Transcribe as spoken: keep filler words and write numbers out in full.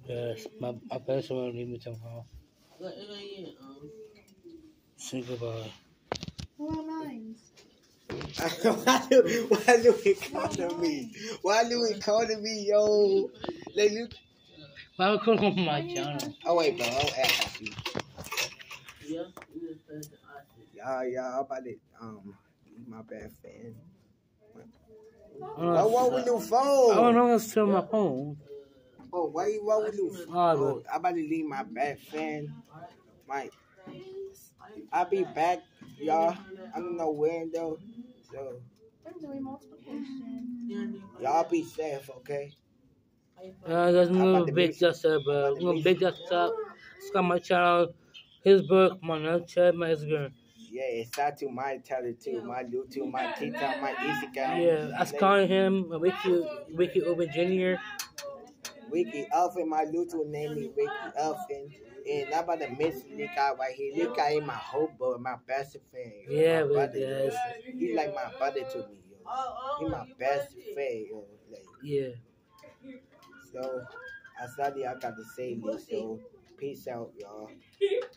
Yes, my, my parents will leave me tomorrow. Say goodbye. Hello, nines. why, do, why do we calling me? Why do we calling me, yo? Like, you... Why would come from my channel? Oh, wait, bro. I'll ask you. Y'all, y'all about to, um, my bad fan. Why won't we do phone? I don't know what's to my phone. Oh, why you why we do phone? Oh, I'm about to leave my bad fan. Mike, I'll be back, y'all. I don't know when, though. So, I'm doing multiplication. y'all be safe, okay? Uh, there's no big just up, bro. No big just up. Subscribe my channel. His book, my Snapchat, my Instagram. Yeah, it's not to my tele too, my YouTube, my TikTok, my Instagram. Yeah, I was calling him Ricky Ricky Ervin Junior Ricky Ervin, my YouTube name is Ricky Ervin. And I'm about to miss this guy right here. This guy is my whole boy, my best friend. Yo. Yeah, my brother, yes. He's like my brother to me, yo. He's my best friend, yo. Like, yeah. So, I saw I got to say this, so peace out, y'all.